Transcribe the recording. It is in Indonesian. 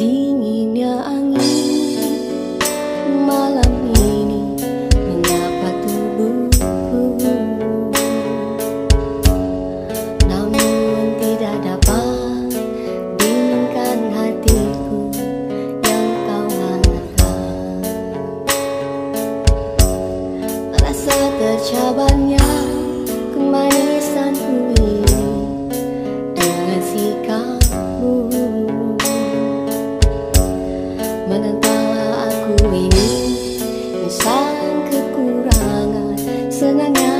Dinginnya angin malam ini menyapa tubuhku, namun tidak dapat dinginkan hatiku yang kau hangatkan. Rasa tercabarnya kemanisanku ini dengan sikapmu, menentang aku ini insan kekurangan, senangnya